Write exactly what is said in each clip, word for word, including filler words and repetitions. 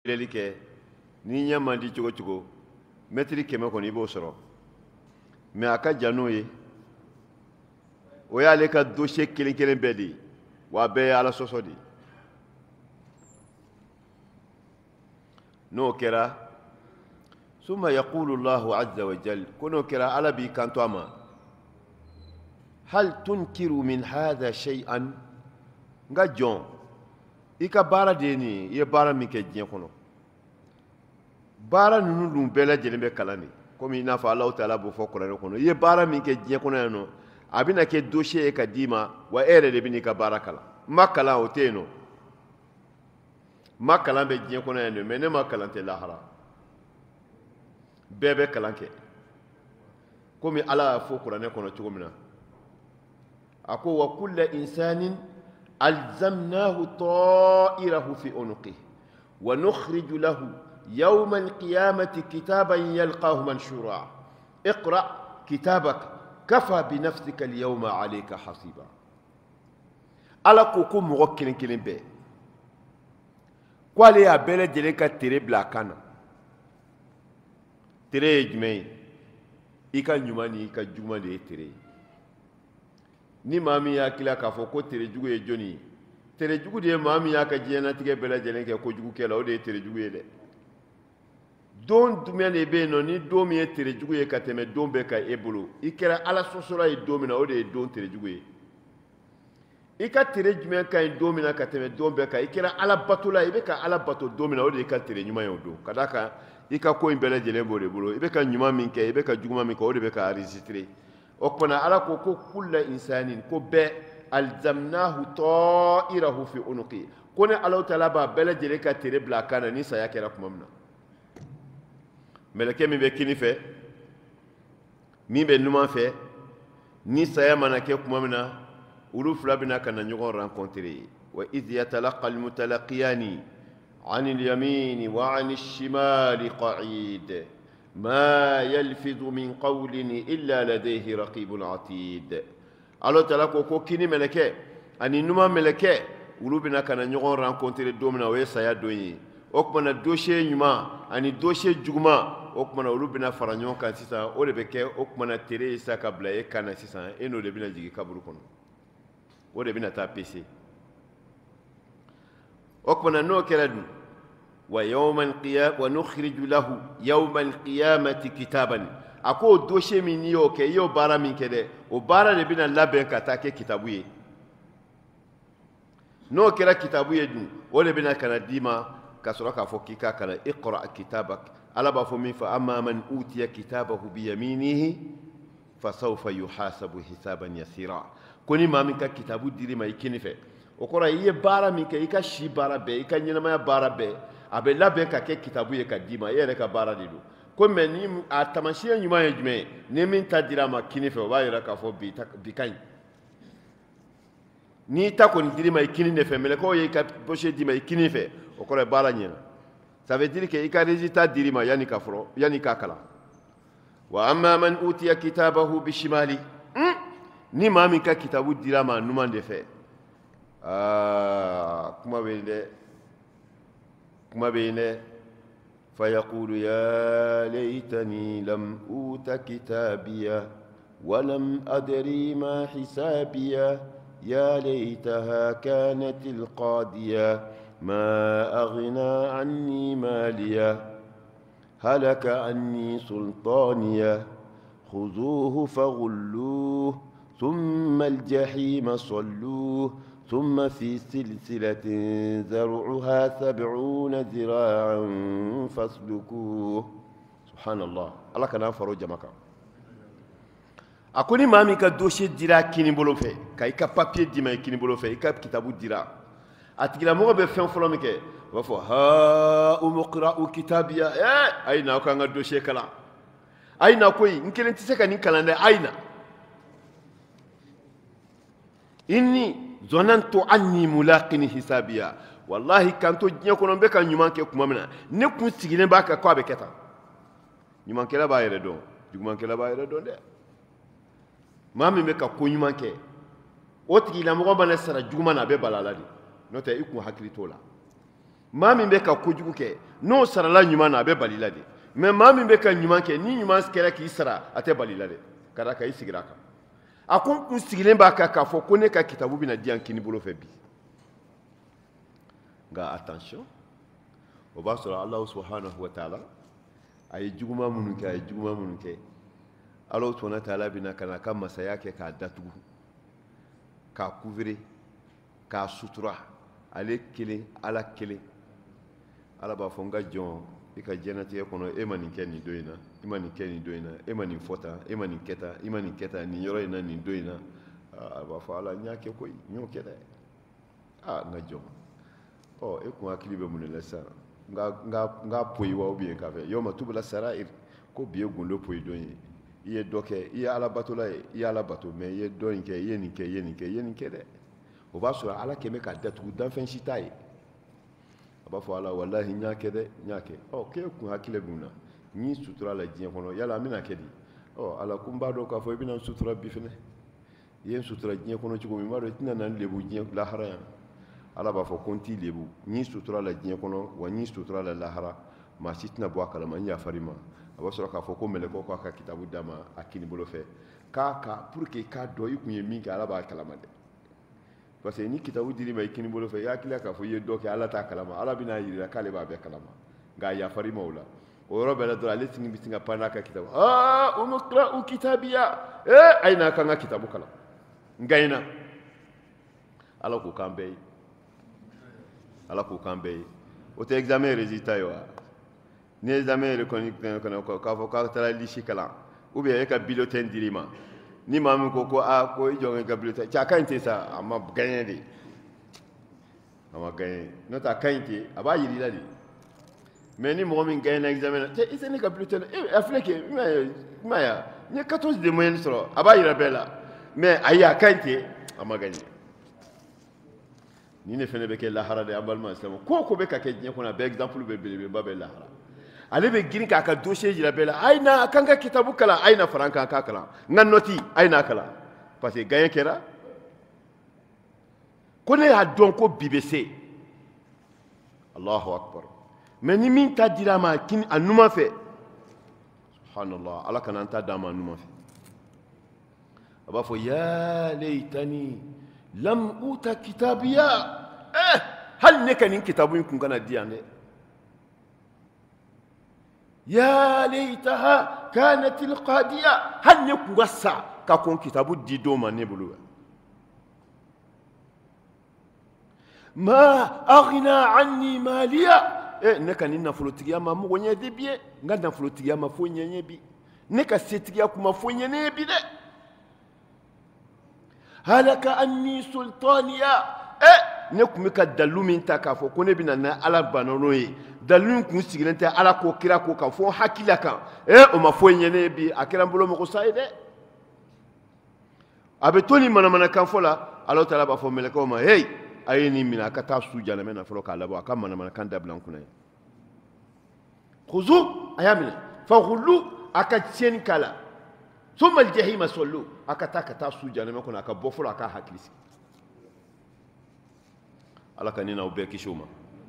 Lelike ni nya mandi cogo cogo metri keme ko ni bo soro me aka jano ye o ya le ka dossier kelen kelen bedi wa be ala sosodi no kera summa yaqulu Allah azza wa jalla kuno kera ala bi kanto ama hal tunkiru min hadha shay'an nga jon ika bara deni ye bara mi ke jien kono bara nunu dum bela jelen be kalani komi ina fa Allah taala bo fo Qur'an kono ye bara mi ke jien kono no abina ke dossier ka dima wa ere de bini ka bara kala makala o teno makala be jien kono no mene makala te lahara bebe kalanke komi ala fo Qur'an kono tugumina ako wa kullu insanin ألزمناه طائره في عنقه ونخرج له يوم القيامة كتابا يلقاه منشورا اقرأ كتابك كفى بنفسك اليوم عليك حسيبا على كوكو موكلين كلين بي قال يا بلد جليكا تري بلا كان تري جمعي إيكا نيوماني إيكا جمالي تري ni mami ya kila ka fo ko tere jugu ye joni tere jugu de mami ya ka jena tige bela jelen ke ko jugu kela o de tere jugu ye de don dumia ne be no ni do mi ye tere jugu ye ka teme don be ka ebulu ikera ala sosora ye do mina o de don tere jugu ye ika tere jumia ka do mina ka teme don be ka ikera ala batula ibe ka ala bato do mina o de ka tere nyuma yo do kadaka ika ko imbele jelen bo de bulo ibe ka nyuma min ke ibe ka juguma min ko o de be ka enregistrer okona ala ko ko kullu insanin ko be alzamnahu ta'irahu fi unuqi kone ala taala ba bela jele ka tere bla kana ni saya kera kumamna meleke mi be kini fe mi be numa fe ni saya manake kumamna ulu flabina kana nyogon rencontrer wa idh yatalaqa almutalaqiyani عن اليمين وعن الشمال قعيد ما يلفظ من قول إلا لديه رقيب عتيد الله تعالى كو كيني ملكه اني نوما ملكه ولوبنا كان نيغون رانكونتري دومنا ويسايا دوي اوكمنا دوشي نيما اني دوشي جوما اوكمنا ولوبنا فرانيون كان سيسا او دبكه اوكمنا تري ساكا بلاي كان سيسا انو دبنا جيغي كابرو كون او دبنا تا بيسي اوكمنا نو كيرادو ويوم القيامة ونخرج له يوم القيامة كتابا أكو دوشي من يو كي يو بارا من كده وبارا لبنا لابن كتاكي كتابوي نو كلا كتابوي دون ولبنا كان ديما كسرك فوكيكا كان اقرأ كتابك ألا بفهمي فأما من أوتي كتابه بيمينه فسوف يحاسب حسابا يسيرا كوني ما منك كتابو ديري ما يكيني في وكرا يي بارا منك يكا شي بارا بي يكا نينما بارا بي abe labɛn ka kɛ kitabu ye ka d'i ma e yɛrɛ ka baara de don ko mɛ ni a taamasiyɛn ɲuman ye jumɛn ye ni min ta dira a ma kini fɛ o b'a yira k'a fɔ bi ta bi ka ɲi n'i ta kɔni dir'i ma i kini de fɛ mɛlɛkɛw ye i ka dossier d'i ma i kini fɛ o kɔrɔ ye baara ɲɛna ça veut dire que i ka résultat dir'i ma yanni ka fɔlɔ yanni k'a kalan wa amma man utiya kitabahu bishimali ni maa min ka kitabu dira a ma numan de fɛ aa kuma bɛ yen dɛ كما بينه فيقول يا ليتني لم أوت كتابيا ولم أدري ما حسابيا يا ليتها كانت القاضية ما أغنى عني ماليا هلك عني سلطانيا خذوه فغلوه ثم الجحيم صلوه ثم في سلسلة ذرعها سبعون ذراعا فاسلكوه سبحان الله الله كان فرو جماعة أكوني مامي كدوشي ديرا كيني بولو في كاي كا بابي ديما كيني بولو في كا كتابو ديرا أتكلم مو بفهم فلان مكة وفو ها أمقرأ كتابيا إيه أين أكو عن دوشي كلا أين أكوي إنك أنت سكاني كلا أين إني zonantu anni mulaqini hisabiya wallahi kanto jinya kono be kan nyuman ke kuma mina ne kun sigine ba ka ko be keta nyuman ke la ba yere don nyuman ke la ba yere don de mami me ka ko nyuman ke o tigi la mo ba na sara juma na be balala di no te ikun hakili to la mami be ka ko jugu ke n'o sarala ɲuman na a bɛ bali la de mais maa min bɛ ka ɲuman kɛ ni ɲuman kɛra k'i sara a tɛ bali la dɛ ka da kan i sigira a kan a ko n kun sigilen b'a kan k'a fɔ ko ne ka kitabu bɛna di yan kini bolo fɛ bi nka attention o b'a sɔrɔ Alahu subhanahu wa ta'ala a ye juguman minnu kɛ a ye juguman minnu kɛ Alahu subhanahu wa ta'ala bɛna ka na a ka masaya kɛ k'a datugu k'a couvrir k'a sutura ale kelen Ala kelen Ala b'a fɔ n ka jɔn i ka diɲɛlatigɛ kɔnɔ e ma nin kɛ nin don in na i ma nin kɛ nin don in na e ma nin fɔ tan e ma nin kɛ tan i ma nin kɛ tan nin yɔrɔ in na nin don in na a b'a fɔ Ala n y'a kɛ koyi n y'o kɛ dɛ aa n ka jɔn ɔ e kun hakili bɛ mun de la sisan n ka poyi wa ou bien k'a fɛ yawma tubla sarair ko bi ye gundo poyi don ye i ye dɔ kɛ i ye Ala batola ye i ye Ala bato mais i ye dɔ in kɛ i ye nin kɛ i ye nin kɛ i ye nin kɛ dɛ o b'a sɔrɔ Ala kɛmɛ k'a datugu danfɛn si t'a ye a b'a fɔ Ala walahi n y'a kɛ dɛ n y'a kɛ ɔ k'e kun hakili bɛ mun na n y'i sutura la diɲɛ kɔnɔ yala an bɛna kɛ di ɔ Ala ko n b'a dɔn k'a fɔ i bɛna n sutura bi fɛnɛ i ye n sutura diɲɛ kɔnɔ cogo min n b'a dɔn i tɛna na n lebu diɲɛ lahara yan Ala b'a fɔ ko n t'i lebu n y'i sutura la diɲɛ kɔnɔ wa n y'i sutura la lahara maa si tɛna bɔ a kalama n yafar'i ma a b'a sɔrɔ k'a fɔ ko mɛlɛkɛw k'a ka kitabu d'a ma a kini bolo fɛ k'a ka pour que k'a dɔn i kun ye min kɛ Ala b'a kalama dɛ parce que ni kitabu dir'i ma i kini bolo fɛ i hakili k'a fɔ i ye dɔ kɛ Ala t'a kalama Ala bɛna yir'i k'ale b'a bɛɛ kalama nka a yafar'i ma o la o yɔrɔ bɛɛ la dɔrɔn ale sini bɛ sin ka pan n'a ka kitabu aa umqra'u kitabiya ee a ye n'a ka n ka kitabu kalan n gagnera Ala k'o k'an bɛɛ ye Ala k'o k'an bɛɛ ye o tɛ examen résultat ye wa ni examen yɛrɛ kɔni kɔnɔ k'a fɔ k'a taara lisi kalan ou bien e ka bulletin dir'i ma ni maa min ko ko aa ko i jɔ n ka bulletin cɛ a ka ɲi ten sa a ma gagné de a ma gagné n'o tɛ a ka ɲi ten a b'a yir'i la de mais ni mɔgɔ min gagné na examen na cɛ i tɛ ne ka bulletin e a filɛ kɛ i m'a ye i m'a ye n ye quatorze de moyenne sɔrɔ a b'a yira bɛɛ la mais ayi a ka ɲi ten a ma gagné ni ne fɛnɛ bɛ kɛ lahara de an balima silamɛw ko o ko bɛ ka kɛ diɲɛ kɔnɔ a bɛɛ exemple bɛ belebeleba bɛ lahara ale bɛ girin k'a ka dossier jira bɛɛ la a ye na a kan ka kitabu kalan a ye na fara an kan a k'a kalan n ka nɔti a ye n'a kalan parce que gagné kɛra ko ne y'a dɔn ko bi bɛ se Allahu akbar mais ni min ta dira a ma a numan fɛ subhanallah Ala kana an ta d'a ma a numan fɛ a b'a fɔ ya laytani lam uta kitabiya eh hali ne ka nin kitabu in kun kana di yan dɛ ya laytaha kanat alqadiya hali ne kun ka sa ka kɔn kitabu di dɔw ma ne bolo ma aghna anni maliya eh ne ka nin nafolotigiya ma mɔgɔ ɲɛ de bi ye n ka nafolotigiya ma foyi ɲɛ ɲɛ bi ne ka setigiya kuma foyi ɲɛ ne bi dɛ halaka anni sultaniya eh ne kun bɛ ka dalu min ta k'a fɔ ko ne bɛna na Ala banano ye dalu in kun sigilen tɛ Ala ko kira ko kan fɔ hakilila kan eh o ma foyi ɲɛ ne bi a kɛra n bolo mɔgɔ sa ye dɛ a bɛ to nin manamanakan fɔ la Ala taala b'a fɔ mɛlɛkɛw ma hey a ye nin minɛ a ka taa su jahanama na fɔlɔ k'a labɔ a ka manamanakan dabila n kunna ye khuzu a y'a minɛ faghullu a ka tiɲɛni k'a la ثم الجحيم صلوا أكتا كتا سوجا نما كنا كبوفلا كا حكيس على كنينا وبيكي شوما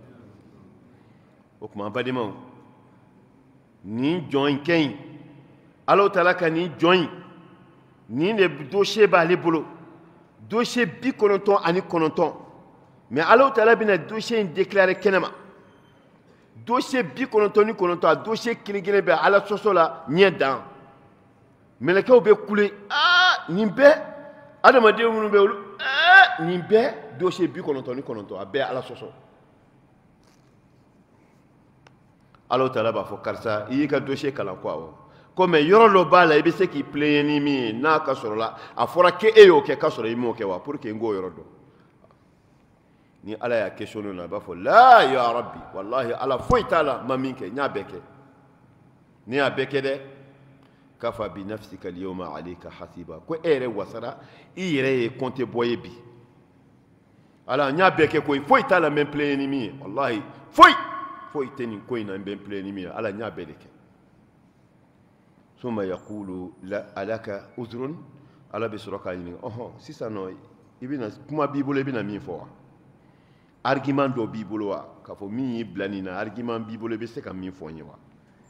وكما بدي ما ni join ken Allah Ta'ala ka ni join ni ne dossier ba le bolo dossier bi kononton ani kononton mais Allah Ta'ala bina dossier déclaré kenema dossier bi kononton ni kononton dossier kiligene be ala sosola nye dan mɛlɛkɛw bɛ kule aa nin bɛɛ adamaden minnu bɛ olu aa nin bɛɛ dossier bi kɔnɔntɔn ni kɔnɔntɔn a bɛɛ Ala sɔsɔ Ala Ta'ala b'a fɔ karisa i y'i ka dossier kalan ko awɔ ko mais yɔrɔ dɔ b'a la i bɛ se k'i plaigner ni min ye n'a ka sɔrɔ la a fɔra k'e y'o kɛ k'a sɔrɔ i m'o kɛ wa pour que n k'o yɔrɔ dɔn ni Ala y'a questionné o la a b'a fɔ la ya rabbi wallahi Ala foyi t'a la ma min kɛ n y'a bɛɛ kɛ ne y'a bɛɛ kɛ dɛ kafa bi nafsika al-yawma alayka hasiba ko ere wasara i yɛrɛ ye compte boye bi ala nya beke ko foyi ta la même plein ennemi wallahi foyi foyi teni ko ina même plein ennemi ala nya beleke suma yaqulu la alaka uzrun ala bi suraka ni oh si ça no ibina kuma bible ibina mi fo argument do b'i bolo wa k'a fɔ min y'i bila nin na argument b'i bolo i bɛ se ka min fɔ n ye wa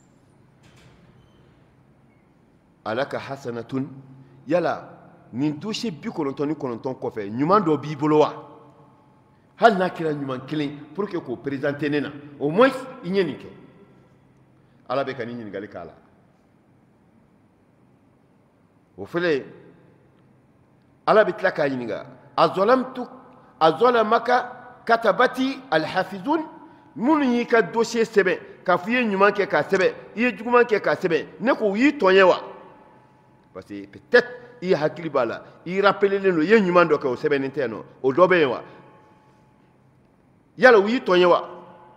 alaka hasanatun yala nin dossier bi kɔnɔntɔn ni kɔnɔntɔn kɔfɛ ɲuman dɔ b'i bolo wa hali n'a kɛra ɲuman kelen pour que k'o présenter ne na au moins i ɲɛ nin kɛ ala bɛ ka nin ɲininkali k'a la o fɛlɛ ala bɛ tila k'a ɲininka a zalamtu a zalamaka katabati alhafizun minnu y'i ka dossier sɛbɛn k'a fɔ i ye ɲuman kɛ k'a sɛbɛn i ye juguman kɛ k'a sɛbɛn ne ko u y'i tɔɲɛ wa parce que peut-être i hakili b'a la i rappelelen don i ye ɲuman dɔ kɛ o sɛbɛnnen tɛ yen nɔ o dɔ bɛ yen wa yala u y'i tɔɲɛ wa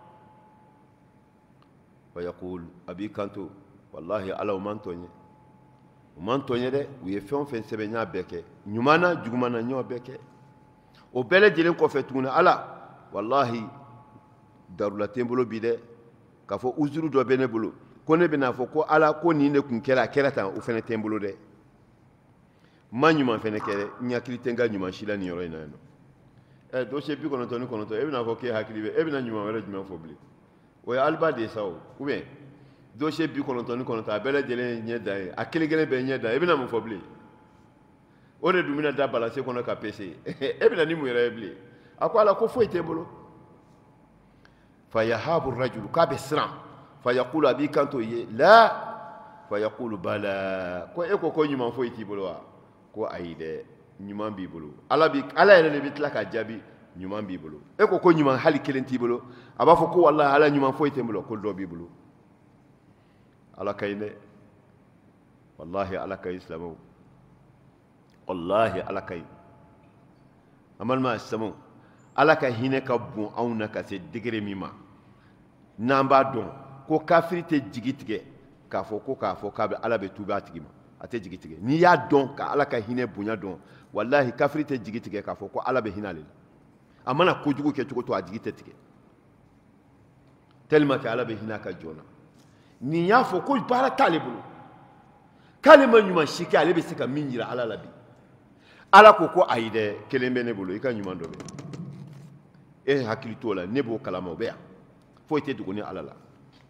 fayaqul a b'i kanto wallahi ala u man tɔɲɛ u man tɔɲɛ dɛ u ye fɛn o fɛn sɛbɛn n y'a bɛɛ kɛ ɲuman na juguman na n y'o bɛɛ kɛ o bɛɛ lajɛlen kɔfɛ tuguni ala wallahi darula tɛ n bolo bi dɛ k'a fɔ uzuru dɔ bɛ ne bolo ko ne bɛna fɔ ko ala ko nin de tun kɛra a kɛra tan o fana tɛ n bolo dɛ ma ɲuman fana kɛ dɛ n hakili tɛ n ka ɲuman si la nin yɔrɔ in na yen nɔ ɛ dossier bi kɔnɔntɔn ni kɔnɔntɔn e bɛna fɔ k'e hakili bɛ e bɛna ɲuman wɛrɛ jumɛn fɔ bilen o ye aliba de ye sa o ou bien dossier bi kɔnɔntɔn ni kɔnɔntɔn a bɛɛ lajɛlen ɲɛ dan ye a kelen kelen bɛɛ ɲɛ dan e bɛna mun fɔ bilen o de dun bɛna da balase kɔnɔ ka pese e bɛna ni mun yɛrɛ ye bilen a ko ala ko foyi tɛ n bolo fayahabu rajulu k'a bɛ siran fayaqulu a b'i kanto ye la fayaqulu bala ko e ko ko ɲuman foyi t'i bolo wa ko ayi dɛ ɲuman b'i bolo ala bi ala yɛrɛ de bɛ tila ka jaabi ɲuman b'i bolo e ko ko ɲuman hali kelen t'i bolo a b'a fɔ ko wallahi ala ɲuman foyi tɛ n bolo ko dɔ b'i bolo ala ka ɲi dɛ wallahi ala ka ɲi silamɛw wallahi ala ka ɲi an balima silamɛw ala ka hinɛ ka bon anw na ka se degré min ma n'an b'a dɔn ko kafiri tɛ jigi tigɛ k'a fɔ ko k'a fɔ k'a bɛ ala bɛ tuub'a tigi ma a tɛ jigi tigɛ n'i y'a dɔn ka ala ka hinɛ bonya dɔn wallahi kafiri tɛ jigi tigɛ k'a fɔ ko ala bɛ hinɛ ale la a mana kojugu kɛ cogo to a jigi tɛ tigɛ tellement que ala bɛ hinɛ a ka jɔn na nin y'a fɔ ko baara t'ale bolo k'ale ma ɲuman si kɛ ale bɛ se ka min jira ala la bi ala ko ko ayi dɛ kelen bɛ ne bolo i ka ɲuman dɔ bɛ e hakili t'o la ne b'o kalama o bɛ yan foyi tɛ dogo ni ala la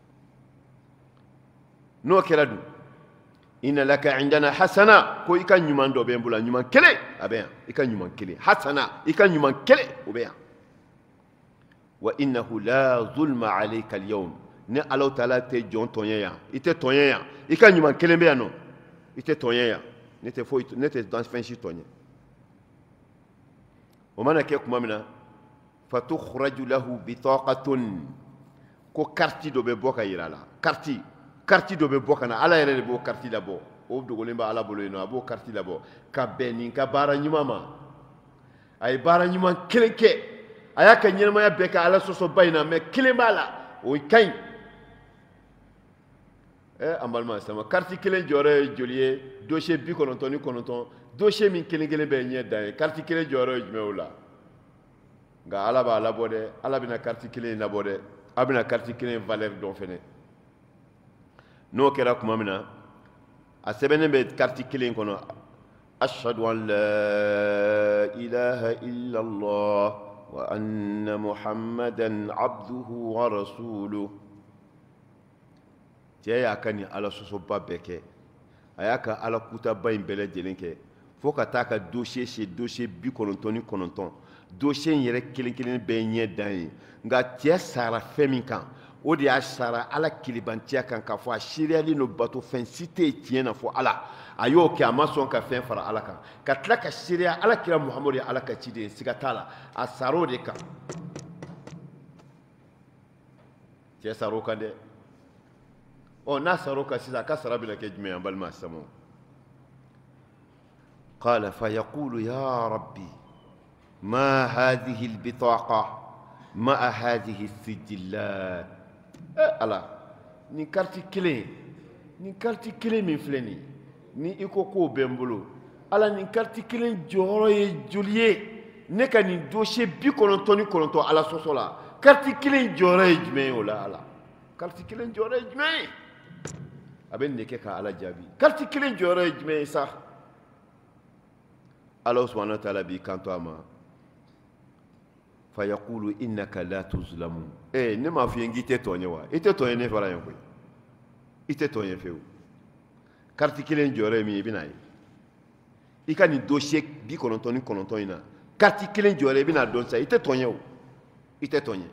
n'o kɛra dun inna laka indana hasana ko i ka ɲuman dɔ bɛ n bolo ɲuman kelen a bɛ yan i ka ɲuman kelen hasana i ka ɲuman kelen o bɛ yan wa innahu la zulma alayka al-yawm ne ala taala tɛ jɔn tɔɲɛ yan i tɛ tɔɲɛ yan i ka ɲuman kelen bɛ yan nɔ i tɛ tɔɲɛ yan ne tɛ foyi ne tɛ dan fɛn si tɔɲɛ o mana kɛ tuma min na fatukhraju lahu bitaqatun ko carte dɔ bɛ bɔ ka yira la carte carte dɔ bɛ bɔ ka na ala yɛrɛ de b'o carte labɔ o dogolen bɛ ala bolo yen nɔ a b'o carte labɔ ka bɛn nin ka baara ɲuman ma a ye baara ɲuman kelen kɛ a y'a ka ɲɛnamaya bɛɛ kɛ ala sɔsɔba in na mais kelen b'a la o ka ɲi ɛ an balima silamɛ carte kelen jɔyɔrɔ ye joli ye dossier bi kɔnɔntɔn ni kɔnɔntɔn dossier min kelen kelen bɛ ɲɛ dan ye carte kelen jɔyɔrɔ ye jumɛn o la nka ala b'a labɔ dɛ ala bɛna carte kelen labɔ dɛ a bɛna carte kelen valeur dɔn fɛnɛ n'o kɛra tuma min na a sɛbɛnnen bɛ carte kelen kɔnɔ ashhadu an la ilaha illallah wa anna muhammadan abduhu wa rasuluhu cɛ y'a ka nin ala sɔsɔba bɛɛ kɛ a y'a ka ala kutaba in bɛɛ lajɛlen kɛ fo ka taa ka dossier se dossier bi kɔnɔntɔn ni kɔnɔntɔn dossier in yɛrɛ kelen kelen bɛɛ ɲɛ dan ye nka cɛ sara fɛn min kan o de y'a sara ala kilibantiya kan k'a fɔ a seriyalen don bato fɛn si tɛ yen tiɲɛ na fɔ ala a y'o kɛ a ma sɔn ka fɛn fara ala kan ka tila ka seriya ala kira muhamadu ye ala ka ciden ye siga t'a la a sara o de kan cɛ sara o kan dɛ ɔ n'a sara o kan sisan a ka sara bɛna kɛ jumɛn ye an balima silamɛw qala fayaqulu ya rabbi ma hadhihi albitaqa ma hadhihi sijillat ala ni carte kelen ni carte kelen min filɛ nin ni i ko k'o bɛ n bolo ala ni carte kelen jɔyɔrɔ ye joli ye ne ka nin dossier bi kɔnɔntɔn ni kɔnɔntɔn ala sɔsɔ la carte kelen jɔyɔrɔ ye jumɛn ye o la ala carte kelen jɔyɔrɔ ye jumɛn ye a bɛ nin de kɛ ka ala jaabi carte kelen jɔyɔrɔ ye jumɛn ye sa ala subhanahu wa ta'ala b'i kanto a ma فيقول إنك لا تظلم إيه نما في إنجي تتوني وا إتتوني نفرا ينقول إتتوني فيو كارتي كيلين جوري مي بناي إكاني دوشيك بي كونتوني كونتونينا كارتي كيلين جوري بنا دونسا إتتوني و إتتوني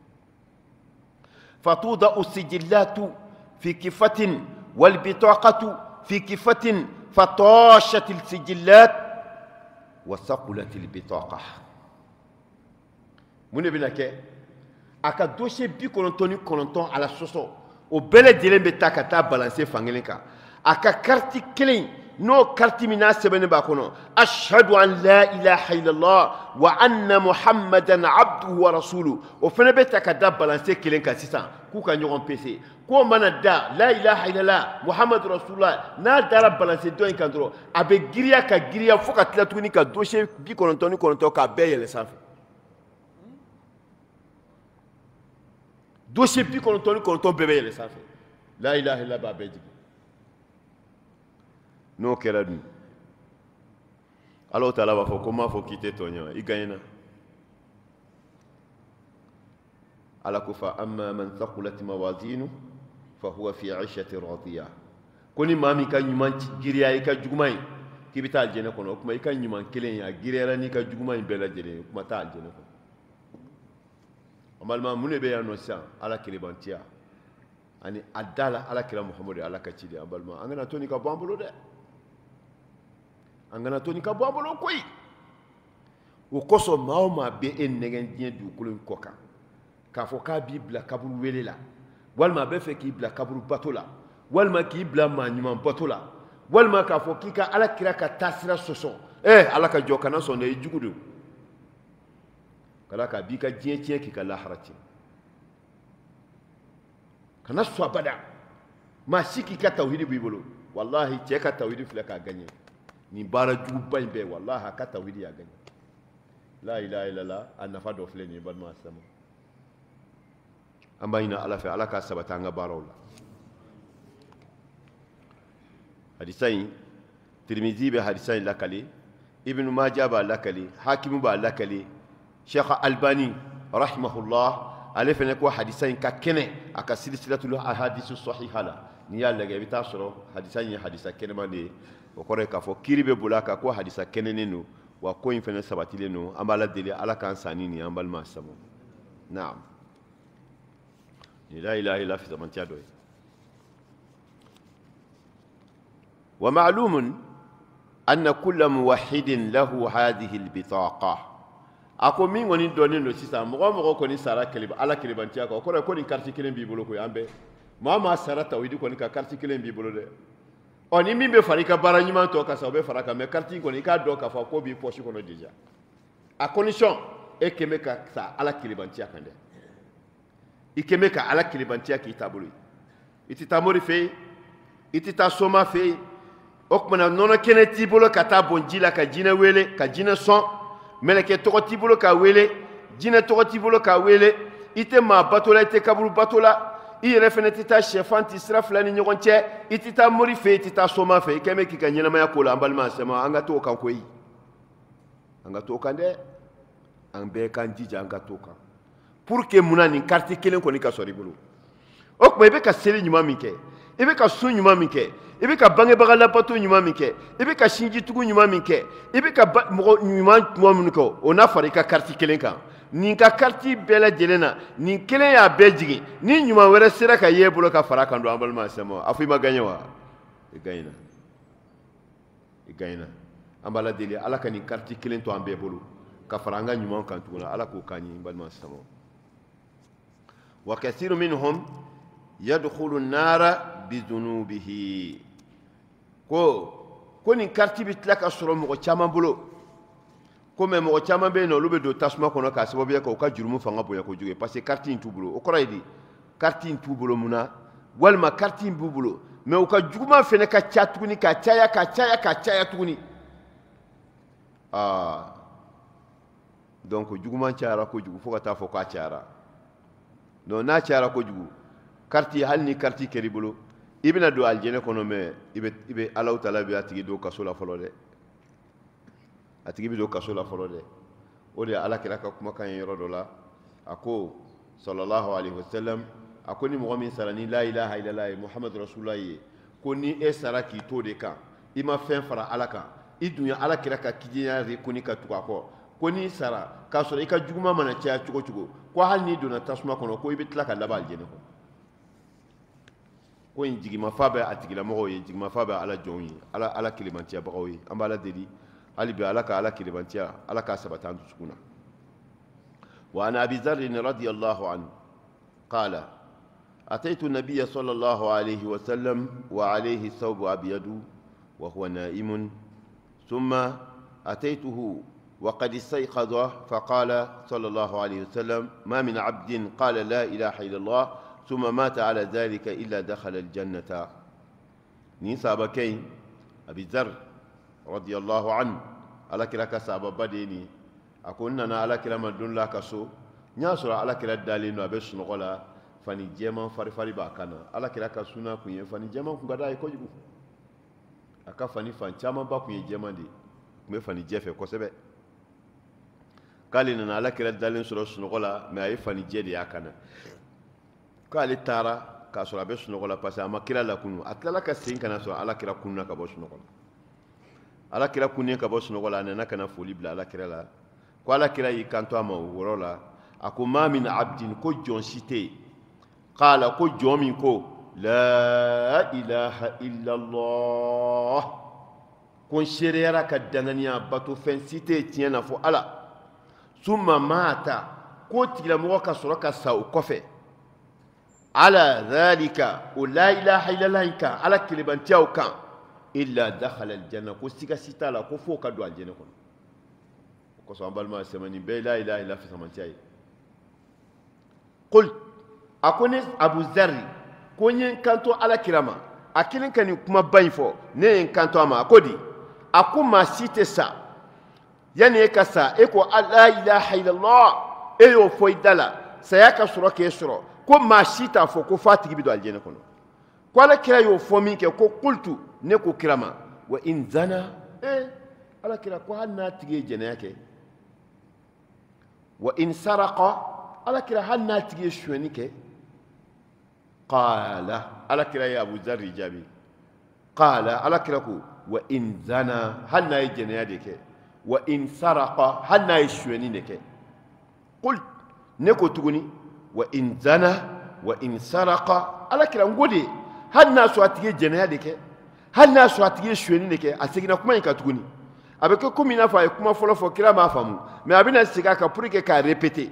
فتوضع السجلات في كفة والبطاقة في كفة فطاشت السجلات وثقلت البطاقة mun de bɛna kɛ a ka dossier bi kɔnɔntɔn ni kɔnɔntɔn ala sɔsɔ o bɛɛ lajɛlen bɛ taa ka taa balancer fan kelen kan a ka carte kelen n'o carte min n'a sɛbɛnnen b'a kɔnɔ ashhadu an la ilaha illallah wa anna muhammadan abduhu wa rasuluhu o fana bɛ ta ka da balancer kelen kan sisan k'u ka ɲɔgɔn pese k'o mana da la ilaha illallah muhammadu rasulullah n'a dara balancer dɔ in kan dɔrɔn a bɛ giriya ka giriya fo ka tila tuguni ka dossier bi kɔnɔntɔn ni kɔnɔntɔn k'a bɛɛ yɛlɛ sanfɛ dossier bi kɔnɔntɔn ni kɔnɔntɔn bɛɛ bɛ yɛlɛ sanfɛ la ilaha illallah b'a bɛɛ jigin n'o kɛra dun Allahu Taala b'a fɔ ko m'a fɔ k'i tɛ tɔɲɔ i gagnena ala ko fa amma man thaqulat mawazinu fa huwa fi 'ishatin radiyah ko ni maa min ka ɲuman giriya i ka juguman ye k'i bɛ taa aljɛnɛ kɔnɔ o kuma i ka ɲuman kelen ye a giriyara n'i ka juguman in bɛɛ lajɛlen ye o kuma taa aljɛnɛ kɔnɔ amalma mun de bɛ yan nɔ sisan ala kelenbantiya ani a da la ala kira muhamadu ala ka ci de abalma an kana to ni ka bɔ an bolo dɛ an kana to ni ka bɔ an bolo koyi o kosɔn maa o maa bɛ e nɛgɛn diɲɛ dugukolo in kɔ kan k'a fɔ k'a b'i bila kaburu wele la walima a bɛ fɛ k'i bila kaburu bato la walima k'i bila maa ɲuman bato la walima k'a fɔ k'i ka ala kira ka taasira sɔsɔ eh ala ka jɔ kana sɔn dɛ i jugu de kala ka b'i ka diɲɛ tiɲɛ k'i ka lahara tiɲɛ kana sɔn abada maa si k'i ka tawhidi b'i bolo wallahi cɛ ka tawhidi filɛ k'a gagnɛ nin baara juguba in bɛɛ wallahi a ka tawhidi y'a gagnɛ la ilaha illallah a nafa dɔ filɛ nin ye balima silamɛ an b'a ɲini ala fɛ ala k'a sabati an ka baaraw la hadisa in tirmizi bɛ hadisa in lakale ibn majah b'a lakale hakimu b'a lakale sheikh albani rahimahullah ale fɛnɛ ko hadisa in ka kɛnɛ a ka silsilatul ahadisu sahiha la n'i y'a lajɛ i bɛ taa sɔrɔ hadisa in ye hadisa kɛnɛman de ye o kɔrɔ ye k'a fɔ kiiri bɛ boli a kan ko hadisa kɛnɛnen don wa ko in fɛnɛ sabatilen don an b'a la deli ala k'an sanni nin an balima samu naam la ilaha illa fisamantiya dɔ ye wa ma'lumun anna kulla muwahhidin lahu hadhihi albitaqa ako min kɔni dɔnnen don sisan mɔgɔ o mɔgɔ kɔni sara ala kelebantiya kan o kɔrɔ ye ko nin carte kelen b'i bolo koyi an bɛɛ maa maa sara tawhidi kɔni ka carte kelen b'i bolo dɛ ɔ ni min bɛ fara i ka baara ɲuman tɔ kan sa o bɛ fara kan mais carte in kɔni i k'a dɔn k'a fɔ ko b'i poche kɔnɔ déjà a condition e kɛmɛ ka sa ala kelebantiya kan dɛ i kɛmɛ ka ala kelebantiya k'i taabolo ye i tɛ taa mori fɛ yen i tɛ taa soma fɛ yen o tumana nɔnɔ kɛnɛ t'i bolo ka taa bɔn ji la ka jinɛ wele ka jinɛ sɔn mɛlɛkɛ tɔgɔ t'i bolo k'a wele jinɛ tɔgɔ t'i bolo k'a wele i tɛ maa bato la i tɛ kaburu bato la i yɛrɛ fɛnɛ tɛ taa sɛfan ti sira fila ni ɲɔgɔn cɛ i tɛ taa mori fɛ i tɛ taa soma fɛ i kɛ mɛ k'i ka ɲɛnamaya ko la an balima sɛma an ka t'o kan koyi an ka t'o kan dɛ an bɛɛ k'an jija an ka t'o kan pour que munna nin carte kelen kɔni ka sɔrɔ i bolo o tuma i bɛ ka seli ɲuman min kɛ i bɛ ka sun ɲuman min kɛ i bɛ ka bangebaga labato ɲuman min kɛ i bɛ ka sinjitugu ɲuman min kɛ i bɛ ka mɔgɔ ɲuman ɲuman minnu kɛ o n'a fara i ka carte kelen kan nin ka carte bɛɛ lajɛlen na nin kelen y'a bɛɛ jigin ni ɲuman wɛrɛ sera ka ye bolo ka fara kan don an balima silamɛw a fɔ i ma gagné wa i gagné na i gagné na an b'a la deli ala ka nin carte kelen to an bɛɛ bolo ka fara an ka ɲuman kan tuguni ala k'o k'an ye n balima silamɛw wa kathiru minhum yadkhulu an-nara bidunubihi ko ko nin carte bi tila ka sɔrɔ mɔgɔ caman bolo ko mɛ mɔgɔ caman bɛ yen nɔ olu bɛ don tasuma kɔnɔ k'a sababuya kɛ u ka jurumu fanga bonya kojugu ye parce que carte in t'u bolo o kɔrɔ ye di carte in t'u bolo munna walima carte in b'u bolo mɛ u ka juguman fɛnɛ ka ca tuguni ka caya ka caya ka caya tuguni aa donc juguman cayara kojugu fo ka taa fɔ k'a cayara donc n'a cayara kojugu carte hali ni carte kɛr'i bolo i bɛna don alijɛnɛ kɔnɔ mɛ i bɛ i bɛ Alahu Taala bɛ a tigi don kaso la fɔlɔ dɛ a tigi bɛ don kaso la fɔlɔ dɛ ودي على كلا كما كان يرد الله أكو صلى الله عليه وسلم أكوني مغامين سرني لا إله إلا الله محمد رسول الله كوني إسراكي تودكا إما فين فرا على كا إدنيا على كلا كيجينا كوني كتوكا كوني سرا كاسر إيكا جوما منا تيا تشوكو تشوكو كو هل نيدونا تسمع كونو كو يبتلا كلابا الجنة كو إن جيما فابا أتيجلا مغوي جيما فابا على جوني على على كلمانتيا بغوي أم على دلي على بي على كا على كلمانتيا على كاسبتان تسكونا. وعن أبي ذر رضي الله عنه قال أتيت النبي صلى الله عليه وسلم وعليه ثوب أبيض وهو نائم ثم أتيته وقد استيقظ فقال صلى الله عليه وسلم ما من عبد قال لا إله إلا الله ثم مات على ذلك إلا دخل الجنة. نيسا بكين أبي ذر رضي الله عنه على كلا سبب بديني أكون أنا على كلا مدون لا كسو نياسر على كلا دالين وبس نقولا فني جمان فري فري باكنا على كلا كسونا كوني فني جمان كودا يكوجو أكا فني فان جمان باكوني جمان دي كم فني جيفه كوسبه قال لنا على كلا دالين سرس نقولا ما يفني جدي أكنا قال تارا كسر بس نقولا بس أما كلا لا كونو أتلا كسين كنا سو على كلا كونا كبوس نقولا على كلا كوني كبوس نقولا أنا كنا فولي بلا على كلا لا قال كلا يكانتو أما ورولا أكو ما من عبد كو جون سيتي قال كو جومين كو لا إله إلا الله كون شريرا كدنانيا باتو فين سيتي تيانا فو ألا ثم مات كو تيلا موكا سوراكا ساو كوفي على ذلك ولا إله إلا الله كان على كلمة تياو كان إلا دخل الجنة كو سيكا سيتا لا كو فوكا دو الجنة كون كو سوان بالما سماني بي لا إله إلا في سمان تياي قلت أكون أبو ذر كوني كانتو على كلامه أكلن كان يكما باينفو نين كانتو أما أكودي أكو ما سيتي سا يعني كسا إكو لا إله إلا الله إيو فويدالا سياكا سورا كيسورا كو ما سيتا فو كو فاتي بدو الجنة كونو كو على كلا يو فومينك كو قلتو نيكو كلاما وإن زنا إيه على كلا كو هالنا تيجي جناكي وإن سرق على كلا هالنا تيجي شوينيكي قال على كلا يا أبو ذر جابي قال على كلا كو وإن زنا هالنا يجنيادك وإن سرق هالنا يشوينيك قلت نيكو تغني وإن زنا وإن سرق على كلا نقولي هالنا سواتي جنيادك هالنا سواتي شوينيك أسيغنا كما ينكا تغني avec comme ina fa kuma folo fo kila ma famu mais abina siga ka pour que ka répéter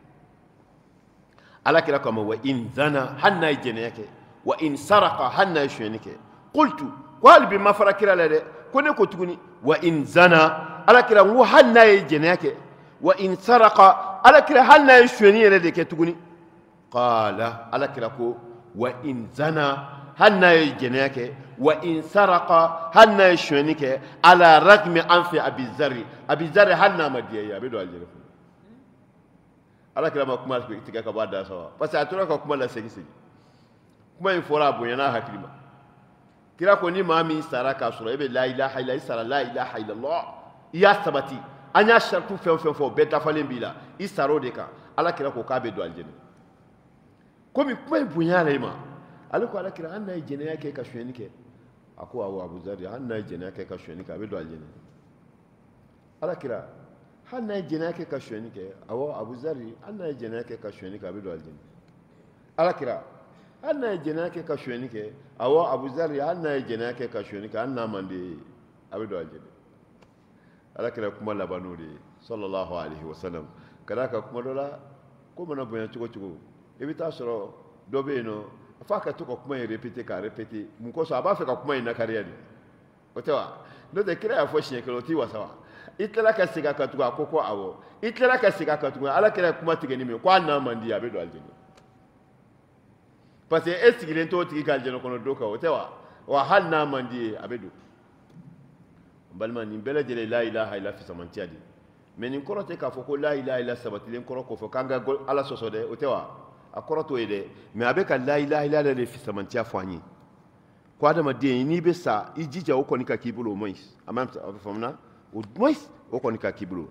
ala kila kama wa in zana hanna jeneke wa in saraka hanna shwenike qultu qal bi mafara kila la de kone ko tuguni wa in zana ala kila ngu hanna jeneke wa in saraka ala kila hanna shwenire de ke tuguni qala ala kila ko wa in zana hanna jeneke wa in saraka hanna shwenike ala ragmi anfi abi zarri abi zarri hanna madiya be do aljere ala kila ma kuma tika ka bada sawa parce que atura ka kuma la segi segi kuma in fora bonyana hakilima kira ko ni mami saraka sura ebe la ilaha illa sara la ilaha illa allah ya sabati anya shartu fen fen fo beta falen bila isaro de ka ala kila ko ka be do aljere komi kuma bonyana ima aliko ala kila hanna jene yake ka shwenike ako awu abu zari hanna jene yake ka shwenike abe do aljene ala kila hanna jene yake ka shwenike awu abu zari hanna jene yake ka shwenike abe do aljene ala kila hanna jene yake ka shwenike awu abu zari hanna jene yake ka shwenike hanna mande abe do aljene ala kila kuma labanuri sallallahu alaihi wasallam kadaka kuma dola ko mana bonya chugo chugo ebita soro dobe no faka to ko kuma répéter ka répéter mun ko so aba fe ka kuma ina kariya ni otewa no de kira ya fo shin ke loti wasawa itla ka siga ka tuga koko awo itla ka siga ka tuga ala kira kuma tige ni me ko na mandi ya be do aljini parce que esigile to tigi ka aljini kono doka otewa wa hal na mandi abedu balma ni bela jele la ilaha illa fi samantiadi mais ni korote ka fo ko la ilaha illa sabati len koro ko fo kanga ala sosode otewa akoroto ede mais avec la ilaha illa le fi samantia fani ko adama de ni be sa ijija o konika kibulo mois amam famna o mois o konika kibulo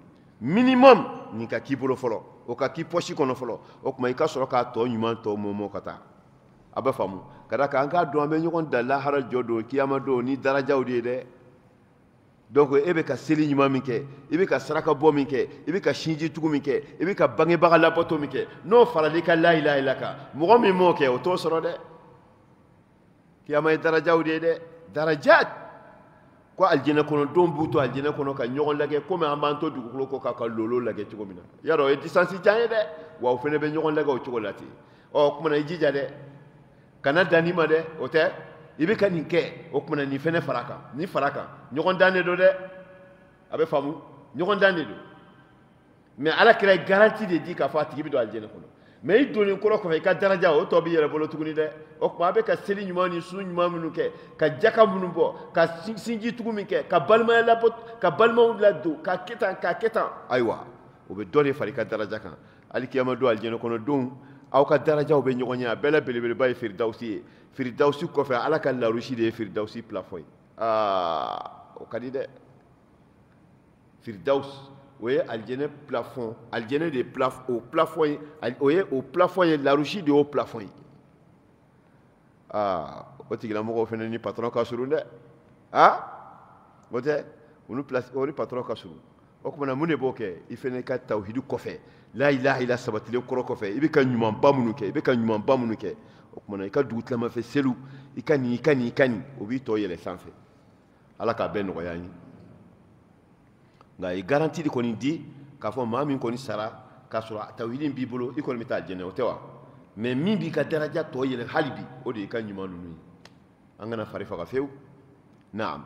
minimum ni ka k'i bolo fɔlɔ o ka k'i poche kɔnɔ fɔlɔ o tuma i ka sɔrɔ k'a tɔ ɲuman tɔ mɔmɔ ka taa a bɛ faamu ka da kan an k'a dɔn an bɛ ɲɔgɔn da lahara jɔ don kiyama don ni darajaw de ye dɛ donc e bɛ ka seli ɲuman min kɛ i bɛ ka saraka bɔ min kɛ i bɛ ka sinji tugu min kɛ i bɛ ka bangebaga labato min kɛ n'o farali ka la ilaha illa kan mɔgɔ min m'o kɛ o t'o sɔrɔ dɛ kiyama ye darajaw de ye dɛ darajat ko aljana kɔnɔ don b'u to aljana kɔnɔ ka ɲɔgɔn lajɛ komi an b'an to dugukolo kɔ k'a ka lolo lajɛ cogo min na yarɔ o ye distance jan ye dɛ wa o fana bɛ ɲɔgɔn lajɛ o cogo la ten ɔ kumana i jija dɛ kana dan nin ma dɛ o tɛ i bɛ ka nin kɛ o kumana nin fana fara kan nin fara kan ɲɔgɔn dan de don dɛ a bɛ faamu ɲɔgɔn dan de don mais ala kira ye garanti de di k'a fɔ a tigi bɛ don aljana kɔnɔ mais i donnen kɔrɔ kɔfɛ i ka daraja o tɔ b'i yɛrɛ bolo tuguni dɛ o tuma a bɛ ka seli ɲuman ni sun ɲuman minnu kɛ ka jaka minnu bɔ ka sinji tugu min kɛ ka balimaya labɔ ka balimaw ladon ka kɛ tan ka kɛ tan ayiwa o bɛ dɔ de fara i ka daraja kan hali kiyama don aljana kɔnɔ don aw ka darajaw bɛ ɲɔgɔn ɲɛ a bɛɛ la belebeleba ye firidawusi ye firidawusi kɔfɛ ala ka larusi de ye firidawusi plafond ye aa o ka di dɛ firidawusi o ye aljana plafond aljana de plafond o plafond ye o ye o plafond ye larusi de y'o plafond ye aa o tigilamɔgɔw fana ni patron ka surun dɛ ah o tɛ o ni place o ni patron ka surun o kumana mun de b'o kɛ i fana ka tawhidi kɔfɛ la ilaha illa sabatilen kɔrɔ kɔfɛ i bɛ ka ɲumanba minnu kɛ i bɛ ka ɲumanba minnu kɛ o kumana i ka dugu tilamafɛ seliw i ka nin i ka nin i ka nin o b'i tɔ yɛlɛ sanfɛ ala k'a bɛɛ nɔgɔya an ye nka a ye garanti de kɔni di k'a fɔ maa min kɔni sara k'a sɔrɔ tawhidi b'i bolo i kɔni bɛ taa jɛnɛ o tɛ wa mais min b'i ka daraja tɔ yɛlɛ hali bi o de y'i ka ɲuman ninnu ye an kana fari faga fewu naam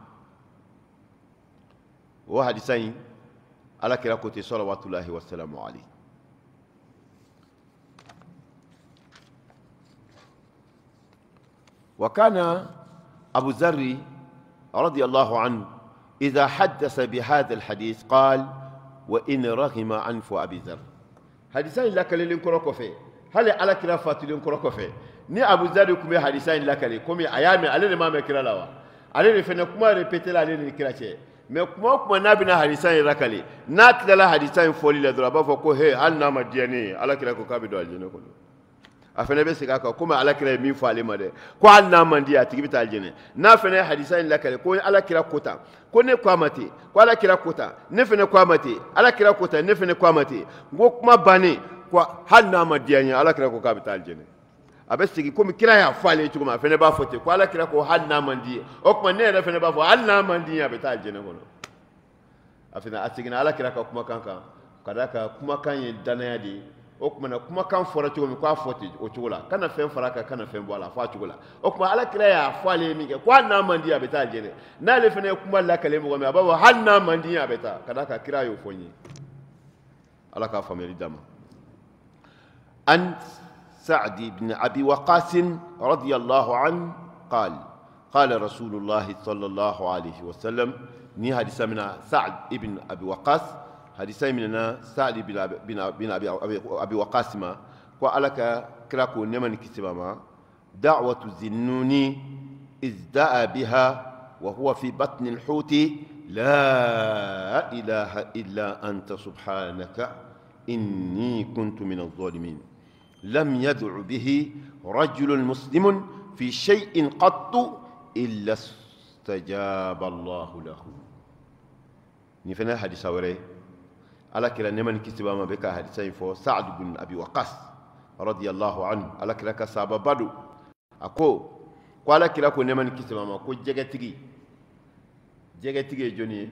o hadisa in ala kira ko ten salawatulahi wasalamu alayhi وكان أبو ذر رضي الله عنه إذا حدث بهذا الحديث قال وإن رغم أنف أبي ذر حديثين لك للكرة كفي هل على كلا فاتلين كرة كفي ni Abu Zar kuma hadisa la kale comme ayami ale ma me kira lawa ale ne fene kuma répéter la ale ne kira che mais kuma kuma na bina hadisa la kale na tla hadisa foli la dora ba fo ko he al na ma diani ala kira ko kabi do aljene ko a fene be siga ko kuma ala kira min fo ale ma de ko al na man dia tigi bita aljene na fene hadisa la kale ko ala kira kota ko ne ko amati ko ala kira kota ne fene ko amati ala kira kota ne fene ko amati ngo kuma bani ko hal na ma diani ala kira ko kabi ta aljene abe sigi komi kira ya fale cogo ma fene ba fote ko ala kira ko hal na mandi o kuma ne yɛrɛ fene ba fo hal na mandi abe taa jene kono afina asigina ala kira ka kuma kan kan kada ka kuma kan ye danaya di o kuma na kuma kan fora cogo mi ko a fote o cogo la kana fɛn fara ka kana fɛn bɔ ala fa cogo la o kuma ala kira ya fale mi kɛ ko hal na mandi abe taa jene n'ale fene kuma la kale mɔgɔ mi a b'a fɔ hal na mandi abe taa kada ka kira y'o fɔ n ye ala k'a faamuyali d'a ma an سعد بن أبي وقاص رضي الله عنه قال قال رسول الله صلى الله عليه وسلم ني حديث من سعد بن أبي وقاص حديث من سعد بن بن بن أبي أبي وقاص ما وعلك كراكو نمن كتبما دعوة الزنوني إذ دعا بها وهو في بطن الحوت لا إله إلا أنت سبحانك إني كنت من الظالمين لم يدع به رجل مسلم في شيء قط إلا استجاب الله له نفنا حديث وري على كلا نمن كتبا ما بك حديثين فو سعد بن أبي وقاص رضي الله عنه على كلا كسابة بدو أكو قال كلا كو نمن كتبا ما كو جغتيغي جغتيغي جوني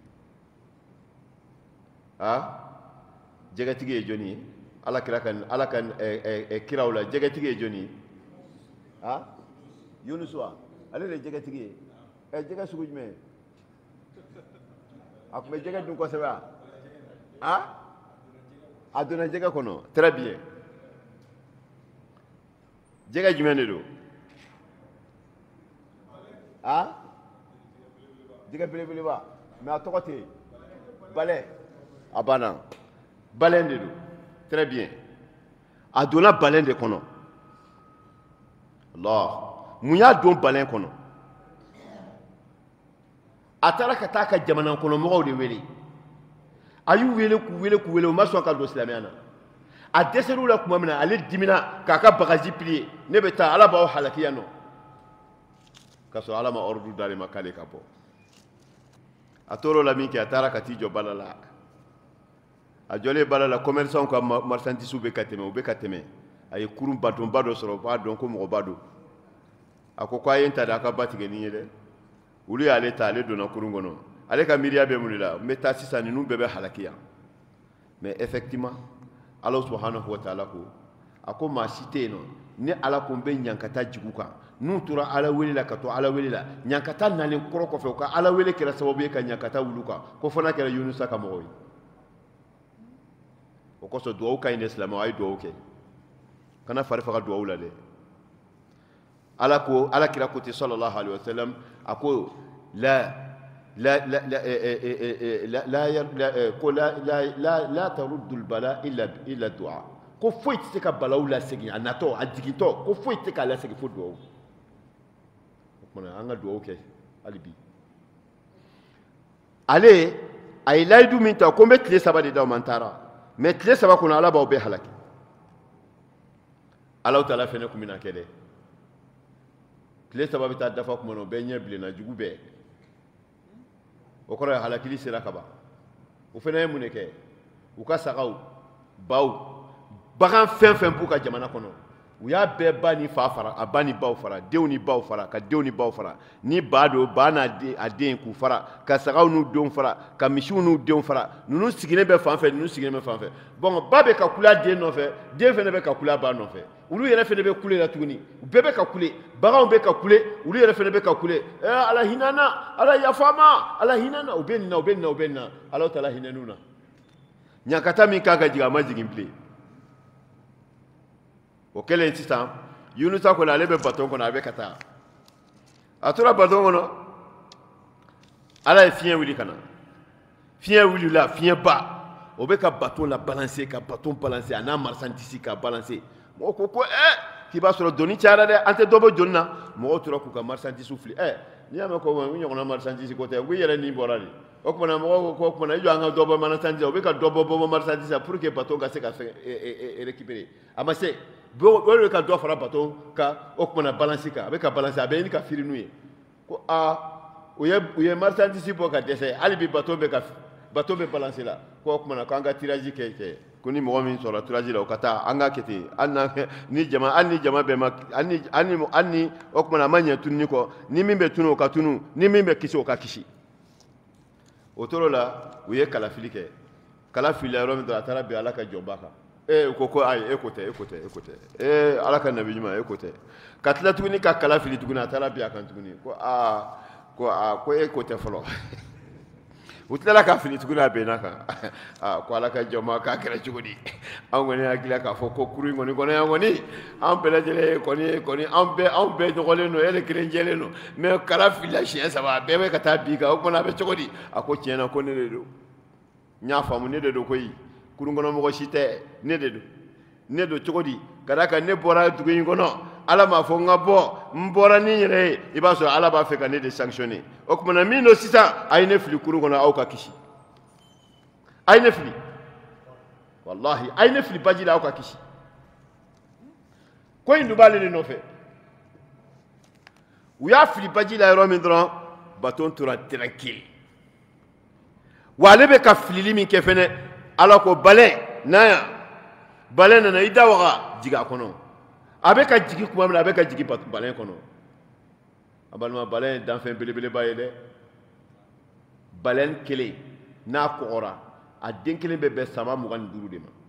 ها جغتيغي جوني ala kira kan ala kan kiraw la jɛgɛtigi joni ha Yunuswa ale de jɛgɛtigi ɛ jɛgɛ sugu jumɛn a tun bɛ jɛgɛ dun kosɛbɛ ha a donna jɛgɛ kɔnɔ très bien jɛgɛ jumɛn de don ha jɛgɛ belebeleba mais a tɔgɔ tɛ balɛ a banna balɛ de don très bien a donna balen de kɔnɔ Allah mun y'a don balen kɔnɔ a taara ka taa ka jamana kɔnɔ mɔgɔw de wele ayu wele ku wele ku wele o ma sɔn ka don silamɛya na a dɛsɛr'u la tuma min na ale dimina k'a ka bagaji plier ne bɛ taa ala b'aw halaki yan nɔ k'a sɔrɔ ala ma ordre d'ale ma k'ale ka bɔ a tor'o la min kɛ a taara ka t'i jɔ bala la a jɔlen bala la commerçant ka marchandise bɛ ka tɛmɛ u bɛ ka tɛmɛ a ye kurun batonba dɔ sɔrɔ u b'a dɔn ko mɔgɔba don a ko k'a ye n ta de a ka ba tigɛ nin ye dɛ olu y'ale ta ale donna kurun kɔnɔ ale ka miiriya bɛ mun de la n bɛ taa sisan ninnu bɛɛ bɛ halaki yan mais effectivement ala subhanahu wa ta'ala ko a ko maa si tɛ yen nɔ ni ala ko n bɛ ɲankata jigi u kan n'u tora ala wele la ka to ala wele la ɲankata nalen kɔrɔ kɔfɛ u ka ala wele kɛra sababu ye ka ɲankata wuli u kan ko fana kɛra yunusa ka mɔgɔw ye o kosɔn duwawu ka ɲi ne silamɛw a ye duwawu kɛ kana fari faga duwawu la dɛ ala ko ala kira ko ten sallallahu alaihi wa sallam a ko la la la la la la ko la la la taruddu al-bala illa illa du'a ko foyi tɛ se ka balawu lasegin a natɔ a jigintɔ ko foyi tɛ se k'a lasegin fo duwawu o kumana an ka duwawu kɛ hali bi ale a ye layidu min ta ko n bɛ tile saba de d'aw ma n taara mais tile saba kɔnɔ ala b'aw bɛɛ halaki ala ta'ala fɛnɛ kun bɛna kɛ dɛ tile saba bɛ taa dafa kuma na o bɛɛ ɲɛ bilenna jugu bɛɛ o kɔrɔ ye halakili sera ka ban o fɛnɛ ye mun de kɛ u ka sagaw baw bagan fɛn fɛn b'u ka jamana kɔnɔ u y'a bɛɛ ba ni fa fara a ba ni baw fara denw ni baw fara ka denw ni baw fara ni ba don ba n'a a den k'u fara ka sagaw n'u denw fara ka misiw n'u denw fara ninnu sigilen bɛ fan fɛ ninnu sigilen bɛ fan fɛ bon ba bɛ ka kule a den nɔfɛ den fɛnɛ bɛ ka kule a ba nɔfɛ olu yɛrɛ fɛnɛ bɛ kule la tuguni u bɛɛ bɛ ka kule baganw bɛ ka kule olu yɛrɛ fɛnɛ bɛ ka kule ɛ ala hinana ala yafama ala hinana u bɛ nin na u bɛ nin na u bɛ nin na ala ta'ala hinɛn'u na ɲankata min kan ka jigin a ma jigin bilen o kɛlen sisan yunusa kɔni ale bɛ baton kɔnɔ a bɛ ka taa a tora baton kɔnɔ ala ye fiɲɛ wuli ka na fiɲɛ wulila fiɲɛba o bɛ ka baton la balancer ka baton balancer a n'a marchandise ka balancer mɔgɔ ko ko ɛ k'i b'a sɔrɔ doni cayara dɛ an tɛ dɔ bɔ joli na mɔgɔw tora k'u ka marchandise fili ɛ n'i y'a mɛn ko n ɲɔgɔnna marchandise ko tɛ ko i yɛrɛ nin bɔra de o kumana mɔgɔw ko o kumana i jɔ an ka dɔ bɔ marchandise o bɛ ka dɔ bɔ bɔ marchandise la pour que baton ka se ka fɛn récupérer a ma se o de ka dɔ fara baton kan o kumana balance kan a bɛ ka balance a bɛ ɲini ka firi n'u ye ko aa u ye u ye marchandise bɔ ka dɛsɛ hali bi baton bɛ ka baton bɛ balance la ko o kumana k'an ka tirage kɛ kɛ ko ni mɔgɔ min sɔrɔ tirage la o ka taa an ka kɛ ten hali n'a ni jama hali ni jama bɛɛ ma hali ni hali ni hali ni o kumana a ma ɲɛ tununi kɔ ni min bɛ tunu o ka tunu ni min bɛ kisi o ka kisi o tora la u ye kalafili kɛ kala filila yɔrɔ min dɔrɔn a taara bin ala ka jɔnba kan ee u ko ko ayi e ko tɛ e ko tɛ e ko tɛ ee ala ka nabi ɲuman e ko tɛ ka tila tuguni ka kala fili tuguni a taara bin a kan tuguni ko aa ko aa ko e ko tɛ fɔlɔ u tilala ka fili tuguni a bɛnna kan aa ko ala ka jɔnba k'a kɛra cogo di an kɔni hakili k'a fɔ ko kuru in kɔni kɔnɔ yan kɔni an bɛɛ lajɛlen kɔni kɔni an bɛɛ anw bɛɛ ɲɔgɔnlen don e de kelen jɛlen don mais kala filila siɲɛ saba a bɛɛ bɛ ka taa bin kan o kumana a bɛ cogo di a ko tiɲɛ na ko ne de don n y'a faamu ne de don koyi kurun kɔnɔ mɔgɔ si tɛ ne de don ne don cogo di ka d'a kan ne bɔra dugu in kɔnɔ ala m'a fɔ n ka bɔ n bɔra ni n yɛrɛ ye i b'a sɔrɔ ala b'a fɛ ka ne de sanctionner o kumana min don sisan a ye ne fili kurun kɔnɔ aw ka kisi a ye ne fili wallahi a ye ne fili baji la aw ka kisi ko in dun b'ale de nɔfɛ u y'a fili baji la yɔrɔ min dɔrɔn baton tora tranquille wa ale bɛ ka filili min kɛ fɛnɛ ala ko balɛn n'a yan balɛn nana i da waga jigin a kɔnɔ a bɛ ka jigin kuma min na a bɛ ka jigin balɛn kɔnɔ a balima balɛn ye danfɛn belebeleba ye dɛ balɛn kelen n'a kɔgɔra a den kelen bɛ bɛn sama mugan ni duuru de ma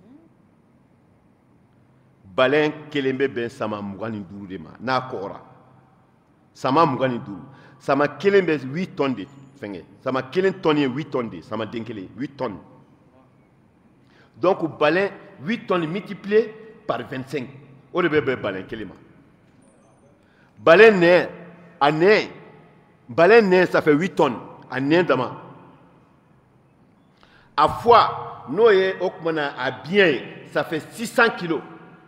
balɛn kelen bɛ bɛn sama mugan ni duuru de ma n'a kɔgɔra sama mugan ni duuru sama kelen bɛ huit tonnes de fɛngɛ sama kelen tonne ye huit tonnes de sama den kelen huit tonnes donc balɛn huit tonnes multiplié par vingt-cinq o de bɛ bɛn balɛn kelen ma balɛn nɛn a nɛn balɛn nɛn ça fait huit tonnes a nɛn dama a foie n'o ye o kumana a biɲɛ ye ça fait six cents kilos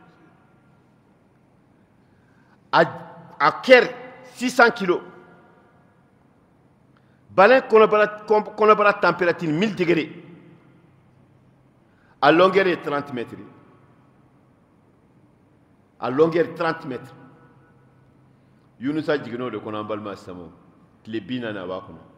a a kɛr six cents kilos balɛn kɔnɔbara kɔnɔbara température mille degrés a longueur est trente mètres a longueur trente mètres Yunusa jigino de kono balma samo tile bina na ba kono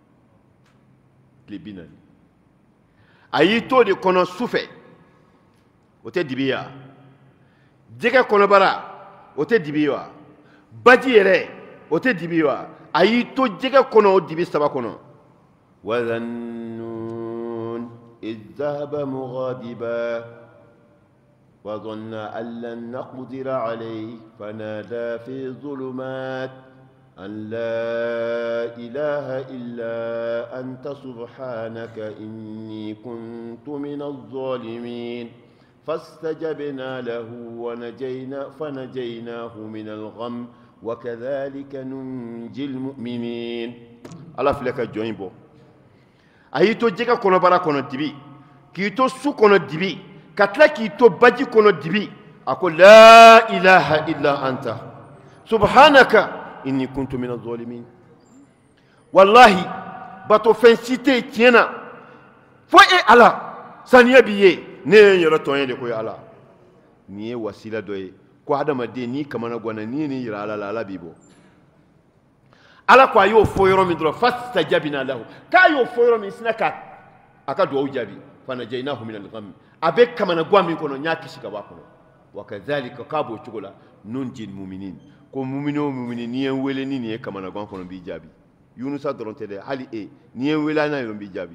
tile bina ayi to de kono sufe o te dibiya jege kono bara o te dibiwa baji yere o te dibiwa ayi to jege kono o dibi saba kono wa dhannun idhaba mughadiba wa dhanna an lan naqdira alayhi fanada fi dhulumat an la ilaha illa anta subhanaka inni kuntu min adh-dhalimin فاستجبنا له ونجينا فنجيناه من الغم وكذلك ننجي المؤمنين الله فلك جوينبو ايتو جيكا كونو بارا كونو ديبي كيتو سو كونو ديبي كاتلا كيتو باجي كونو ديبي اكو لا اله الا انت سبحانك اني كنت من الظالمين والله باتو فنسيتي تينا فو اي الله سانيا بيي ne yoro tonye de ko ala ni e wasila doye ko adama de ni kamana gwana ni ni yira ala ala bibo ala ko ayo foyoro mi dro fastajabina lahu ka yo foyoro mi sinaka aka do ujabi fanajainahu min al-gham abe kamana gwami kono nyaki shiga ba kono wa kadhalika kabo chugula nunjil mu'minin ko mu'mino mu'minin ni en wele ni ni kamana gwan kono bi jabi yunusa doronte de hali e ni en wela na yo bi jabi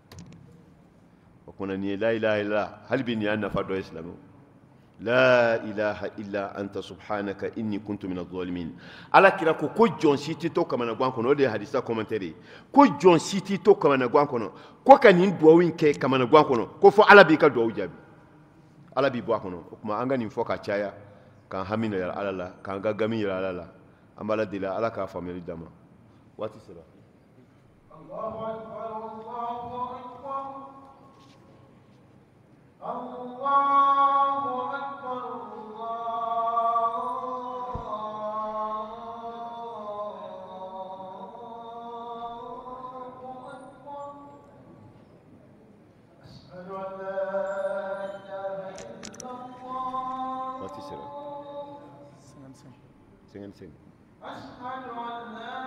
وكنا لا إله إلا هل بني أن فرد إسلام لا إله إلا أنت سبحانك إني كنت من الظالمين على كلا كو جون سيتي تو كما نغوان كونو دي حديثا كومنتري كو جون سيتي تو كما نغوان كونو كو كان ندوين كي كما نغوان كونو كو فو على بيكا دو جابي على بي بوا كونو كما انغا ني فوكا تشايا كان حمينا يا الله كان غاغامي يا الله امبالا ديلا على كا فاميلي داما واتي سرا الله اكبر الله الله أكبر الله أكبر أشهد أن لا إله إلا الله ما تسرع سنن سنن سنن أشهد أن لا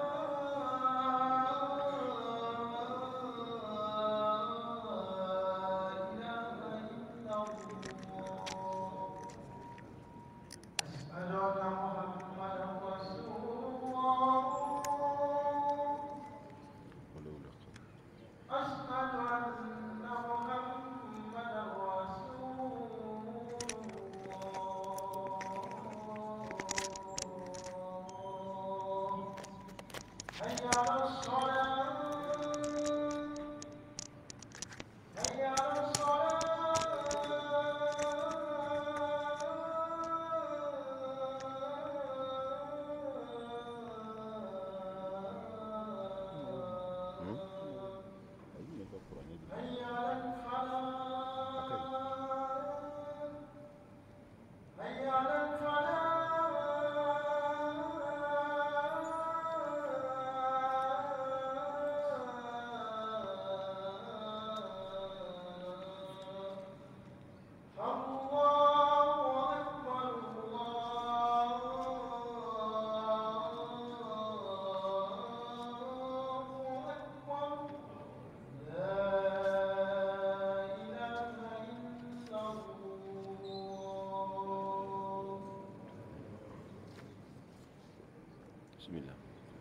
بسم الله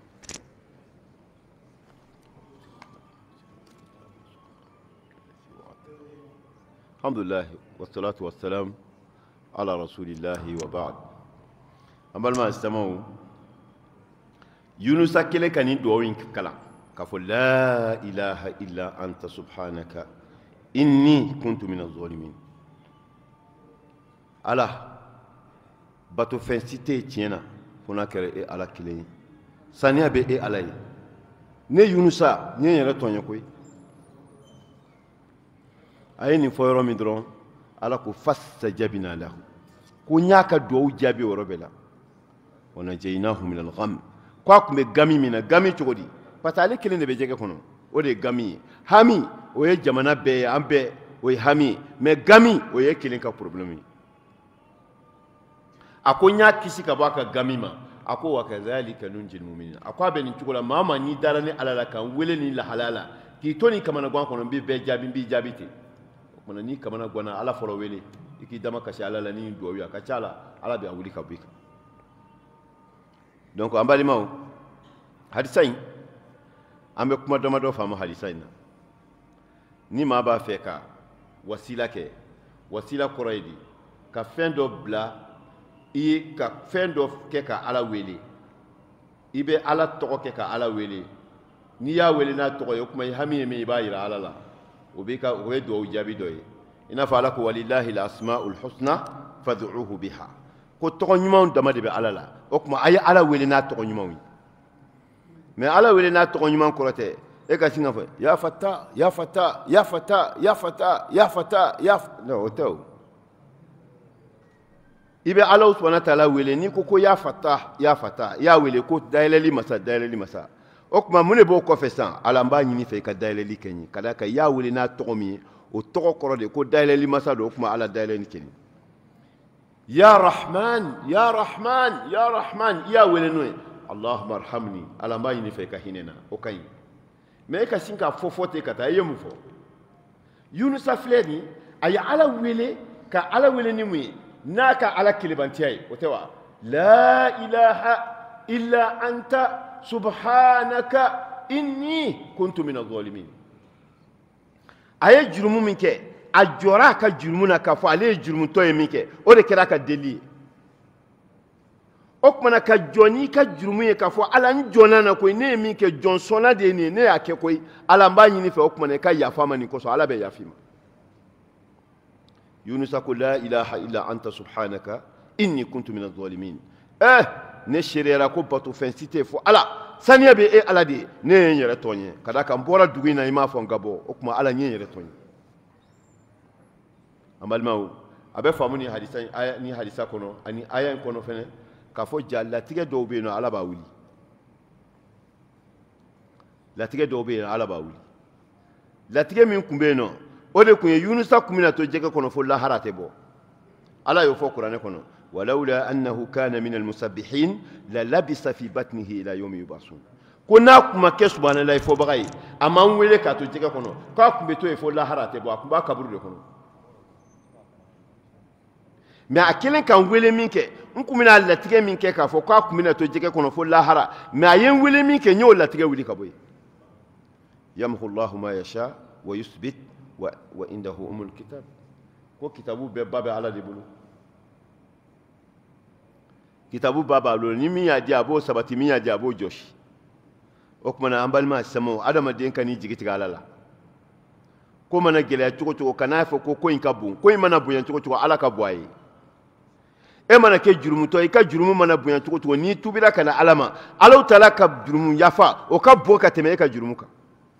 الحمد لله والصلاة والسلام على رسول الله وبعد أما ما استمعوا يونس كله كان يدعوين كلا كفل لا إله إلا أنت سبحانك إني كنت من الظالمين الله باتو فنسيتي تينا هناك على كلين saniya be e ala ye ne yunusa ne yɛrɛ tɔɲɛ koyi a ye nin fɔ yɔrɔ min dɔrɔn ala ko fastajabna lahu ko n y'a ka duwawu jaabi o yɔrɔ bɛɛ la wa najaynahu min al-gham ko a tun bɛ gami min na gami cogo di parce que ale kelen de bɛ jɛgɛ kɔnɔ o de ye gami ye hami o ye jamana bɛɛ ye an bɛɛ o ye hami mais gami o ye kelen ka problème ye a ko n y'a kisi ka bɔ a ka gami ma a ko wa kazalika nunjil mu'minin a ko a bɛ nin cogo la maa maa n'i dara ni ala la kan wele ni lahalaya la k'i to nin kamana gan kɔnɔ n b'i bɛɛ jaabi n b'i jaabi ten o kumana n'i kamana ganna ala fɔlɔ wele i k'i dama kasi ala la ni duwawu ye a ka ca la ala bɛ a wuli ka bɔ i kan donc an balimaw hadisa in an bɛ kuma damadɔ faamu hadisa in na ni maa b'a fɛ ka wasila kɛ wasila kɔrɔ ye di ka fɛn dɔ bila i ye ka fɛn dɔ kɛ ka ala wele i bɛ ala tɔgɔ kɛ ka ala wele n'i y'a wele n'a tɔgɔ ye o kuma i hami ye min i b'a yira ala la o bɛ ka o ye duwawu jaabi dɔ ye i n'a fɔ ala ko walilahi al-asma'ul husna fad'uhu biha ko tɔgɔ ɲumanw dama de bɛ ala la o kuma a ye ala wele n'a tɔgɔ ɲumanw ye mais ala wele n'a tɔgɔ ɲuman kɔrɔ tɛ e ka sin ka fɔ ya fata ya fata ya fata ya fata ya fata ya non o tɛ o i bɛ ala subhanahu wa ta'ala wele n'i ko ko ya fata ya fata i y'a wele ko dayɛlɛli masa dayɛlɛli masa o kuma mun de b'o kɔfɛ sisan ala n b'a ɲini fɛ i ka dayɛlɛli kɛ n ye ka d'a kan i y'a wele n'a tɔgɔ min ye o tɔgɔ kɔrɔ de ko dayɛlɛli masa don o kuma ala dayɛlɛli kɛ ni ya rahman ya rahman ya rahman i y'a wele n'o ye allahumma arhamni ala n b'a ɲini fɛ i ka hinɛ na o ka ɲi mais e ka sin ka fɔ fɔ ten ka taa i ye mun fɔ yunusa filɛ nin a ye ala wele ka ala wele ni mun ye n'a ka ala kelebantiya ye o tɛ wa la ilaha illa anta subhanaka inni kuntu min adh-dhalimin a ye jurumu min kɛ a jɔra a ka jurumu na k'a fɔ ale ye jurumutɔ ye min kɛ o de kɛra a ka deli ye o kumana ka jɔ n'i ka jurumu ye k'a fɔ ala n jɔnna na koyi ne ye min kɛ jɔn sɔnna de ye nin ye ne y'a kɛ koyi ala n b'a ɲini fɛ o kumana i ka yafa ma nin kosɔn ala bɛ yafi ma yunusa ko la ilaha illa anta subhanaka inni kuntu min adh-dhalimin eh ne seriyara ko bato fɛn si tɛ fɔ ala saniya bɛ e ala de ye ne ye n yɛrɛ tɔn ye ka da kan n bɔra dugu in na i m'a fɔ n ka bɔ o kuma ala n ye n yɛrɛ tɔn ye an balimaw a bɛ faamu ni hadisa ni hadisa kɔnɔ ani aya in kɔnɔ fɛnɛ k'a fɔ ja latigɛ dɔw bɛ yen nɔ ala b'a wuli latigɛ dɔw bɛ yen ala b'a wuli latigɛ min tun bɛ yen nɔ o de tun ye yunusa tun bɛna to jɛgɛ kɔnɔ fo lahara tɛ bɔ ala y'o fɔ kuranɛ kɔnɔ walawla annahu kana min almusabbihin la labisa fi batnihi ila yawmi yubasun ko n'a tun ma kɛ subahanallahi fɔbaga ye a m'an wele k'a to jɛgɛ kɔnɔ k'a tun bɛ to yen fo lahara tɛ bɔ a tun b'a kaburu de kɔnɔ mais a kelen kan wele min kɛ n tun bɛna latigɛ min kɛ k'a fɔ k'a tun bɛna to jɛgɛ kɔnɔ fo lahara mais a ye n wele min kɛ n y'o latigɛ wuli ka bɔ yen yamhu llahu ma yasha wa yusbit wa wa indahu umul kitab ko kitabu bɛɛ ba bɛ ala de bolo kitabu ba b'a bolo ni min y'a di a b'o sabati min y'a di a b'o jɔsi o kumana an balima sɛmaw adamaden ka n'i jigi tigɛ ala la ko mana gɛlɛya cogo cogo kan'a fɔ ko ko in ka bon ko in mana bonya cogo cogo ala ka bɔ a ye e mana kɛ jurumutɔ i ka jurumu mana bonya cogo cogo n'i tubira ka na ala ma ala taala ka jurumu yafa o ka bon ka tɛmɛ e ka jurumu kan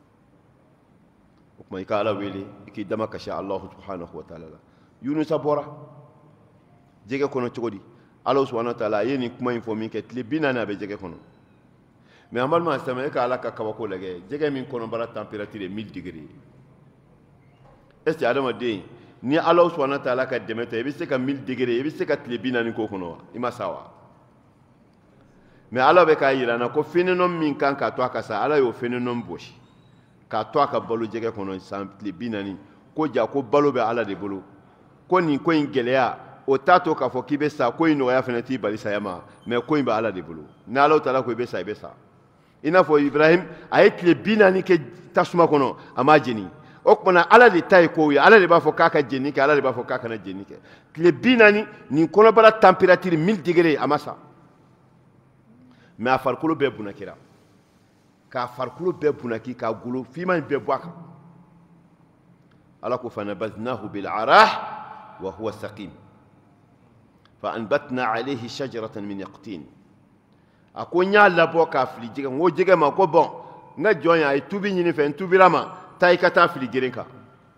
o kuma i ka ala wele i k'i dama kasi alahu subhanahu wa taala la yunusa bɔra jɛgɛ kɔnɔ cogo di ala subhanahu wa taala a ye nin kuma in fɔ min kɛ tile bi naani a bɛ jɛgɛ kɔnɔ mais an balima silamɛ e ka ala ka kabako lajɛ jɛgɛ min kɔnɔbara température ye mille degré est ce que adamaden ni ala subhanahu wa taala ka dɛmɛ tɛ i bɛ se ka mille degré i bɛ se ka tile bi naani k'o kɔnɔ wa i ma sa wa mais ala bɛ k'a jira an na ko fɛnɛnɔ min kan k'a to a ka sa ala y'o fɛnɛnɔ bɔsi k'a to a ka balo jɛgɛ kɔnɔ san tile bi naani ko ja ko balo bɛ ala de bolo ko nin ko in gɛlɛya o t'a to k'a fɔ k'i bɛ sa ko in nɔgɔya fana t'i bali saya ma mais ko in bɛ ala de bolo ni ala taala ko i bɛ sa i bɛ sa i n'a fɔ ibrahim a ye tile bi naani kɛ tasuma kɔnɔ a m'a jeni o kumana ala de ta ye kow ye ala de b'a fɔ k'a ka jeni kɛ ala de b'a fɔ k'a kana jeni kɛ tile bi naani nin kɔnɔbara température mille degré a ma sa mais a farikolo bɛɛ bunakira k'a farikolo bɛɛ bunaki k'a golo fiman bɛɛ bɔ a kan ala ko fanabadnahu bil'arah wa huwa saqim fa anbatna alayhi shajaratan min yaqtin a ko n y'a labɔ k'a fili jɛgɛ n ko jɛgɛ ma ko bɔn n ka jɔn ye a ye tubi ɲini fɛ n tubira ma taa i ka taa fili geren kan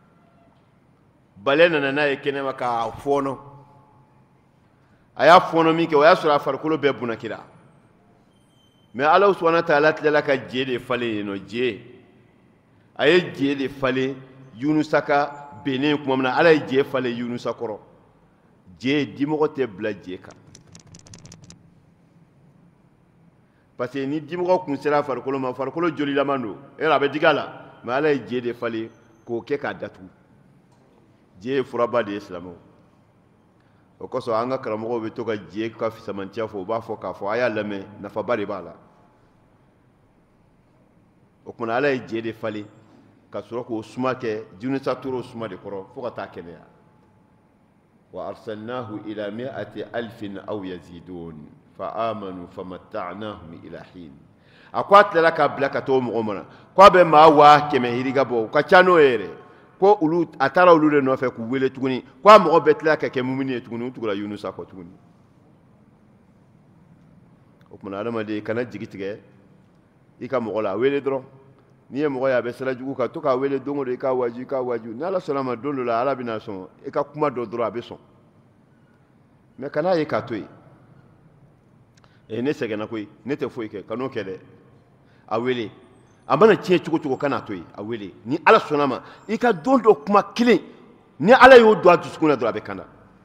bale nana n'a ye kɛnɛma k'a fɔɔnɔ a y'a fɔɔnɔ min kɛ o y'a sɔrɔ a farikolo bɛɛ bunakira mais ala subhanahu wa taala tilala ka je de falen yen nɔ je a ye je de falen yunusa ka benen kuma mina ala ye je fale yunusa kɔrɔ je dimɔgɔ tɛ bila je kan parce que ni dimɔgɔ kun sera farikolo ma farikolo jolilaman don yɔrɔ a bɛ digi a la mais ala ye je de fale k'o kɛ k'a datugu je ye furaba de ye silamɛw o kosɔn an ka karamɔgɔw bɛ to ka je ka fisamantiya fɔ u b'a fɔ k'a fɔ a y'a lamɛn nafaba de b'a la o kumana ala ye je de fale ka sɔrɔ k'o suma kɛ junisa tora o suma de kɔrɔ fo ka taa kɛnɛya wa arsalnahu ila mi'ati alfin aw yazidun fa amanu famatta'nahum ila hin a ko a tilara k'a bila ka t'o mɔgɔ mana ko a bɛ maa waa kɛmɛ hiriga bɔ u ka ca n'o ye yɛrɛ ko olu a taara olu de nɔfɛ k'u wele tuguni ko a mɔgɔ bɛɛ tila ka kɛ mumini ye tuguni u tugura yunusa kɔ tuguni o kumana adamaden kana jigi tigɛ i ka mɔgɔ la a wele dɔrɔn n'i ye mɔgɔ ye a bɛ sira jugu kan to k'a wele don o don i k'a waju i k'a waju ni ala sɔnna a ma don dɔ la ala bɛna sɔn i ka kuma dɔ dɔrɔn a bɛ sɔn mais kana ye k'a to yen ee ne sɛgɛnna koyi ne tɛ foyi kɛ kan'o kɛ dɛ a wele a mana tiɲɛ cogo cogo kana to yen a wele ni ala sɔnna a ma i ka don dɔ kuma kelen ni ala y'o don a dusukun na dɔrɔn a bɛ kanda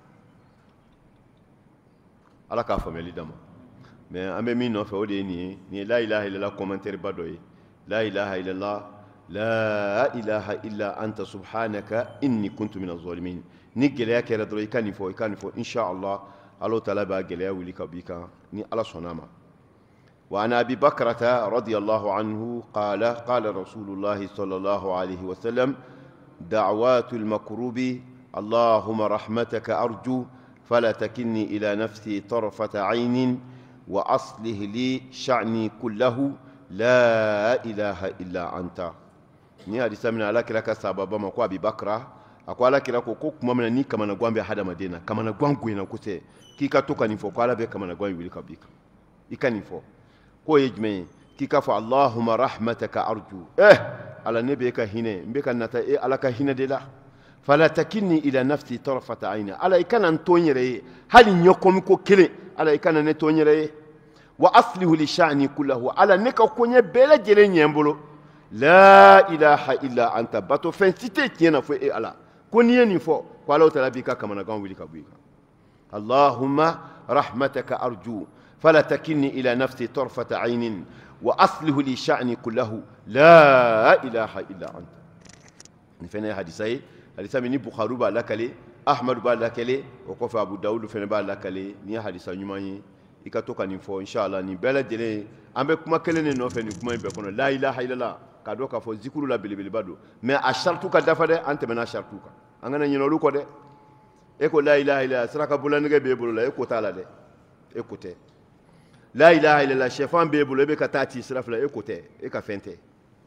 ala k'a faamuyali d'an ma mais an bɛ min nɔfɛ o de ye nin ye nin ye la ilaha illallah commentaire ba dɔ ye la ilaha illallah la ilaha illa anta subhanaka inni kuntu minaz zalimin ni gɛlɛya kɛra dɔrɔn i ka nin fɔ i ka nin fɔ insha Allah Allah taala b'a gɛlɛya wuli ka b'i kan ni ala sɔnna a ma وعن أبي بكرة رضي الله عنه قال قال رسول الله صلى الله عليه وسلم دعوات المكروب اللهم رحمتك أرجو فلا تكلني إلى نفسي طرفة عين وأصله لي شعني كله لا إله إلا أنت ni hadisa mina ala kira ka sababa ma ko Abi Bakra ako ala kira ko ko kuma mina ni kamana gwambe hada madina kamana gwangu ina ko se ki ka to kanifo ko ala be kamana gwangu wili ka bika ikanifo ko ye jumɛn k'i k'a fɔ Allahumma rahmataka arju eh ala ne bɛ ka hinɛ n bɛ ka nata e ala ka hinɛ de la fala takilni ila nafsi tarfata ayni ala i kana n to n yɛrɛ ye hali ɲɛkɔmi ko kelen ala i kana ne to n yɛrɛ ye wa aslihu li sha'ni kullahu ala ne ka koɲɛ bɛɛ lajɛlen ɲɛ n bolo la ilaha illa anta bato fɛn si tɛ tiɲɛ na fo e ala ko n'i ye nin fɔ ko ala taala b'i ka kamanagan wuli ka bɔ i kan Allahumma rahmataka arju فلا تكلني إلى نفسي طرفة عين وأصله لي شأني كله لا إله إلا أنت فين حديثي حديث من بخاري بالكلي أحمد بالكلي وقف أبو داود فين بالكلي ني حديث نيماني ikatoka nifo inshallah ni bela jele ambe kuma kelene no fe ni kuma be kono la ilaha illallah kado ka fo zikuru la bilbil bado mais a shartu ka dafa de ante mena shartu ka angana nyinolu ko de e ko la ilaha illallah saraka bulanige be bolo la e ko tala de écoutez la ilaha illallah chefan be bolo be ka tati sirafla écoutez e ka fente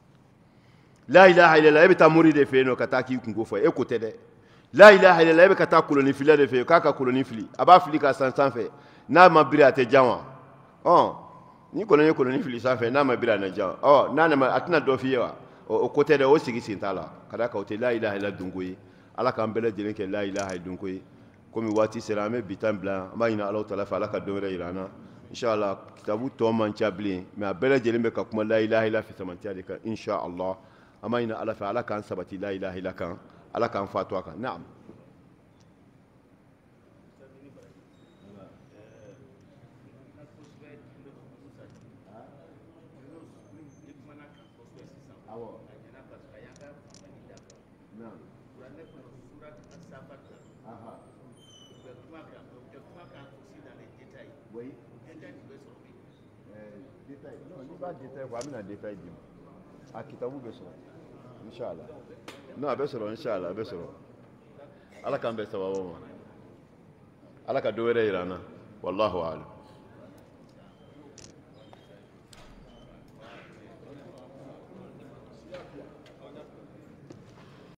la ilaha illallah e be ta mouri de fe no ka ta ki kungo fo écoutez de la ilaha illallah e be ka ta koloni fili de fe ka ka koloni fili aba fili ka san san fe na ma biri ate janwa oh ni koloni koloni fili san fe na ma biri na janwa oh na na atna do fi wa o côté de o sigi sintala kada ka o te la ilaha illallah dungoyi ala kan bele jelen ke la ilaha dungoyi komi wati serame bitan bla ma ina Allah taala fa ala ka dore irana inshallah kitabu to man chabli mais bele jelen be ka kuma la ilaha illallah fi samantiya de ka inshallah ama ina ala fa ala kan sabati la ilaha illallah kan ala kan fatwa kan na'am Oui. Détail. Non, il n'y a pas de détail. Il y a un détail. Ah, qui t'a vu, Inch'Allah. Non, Inch'Allah, Inch'Allah, Inch'Allah. Allah kan besa wa wa. Allah ka dowere irana. Wallahu a'lam.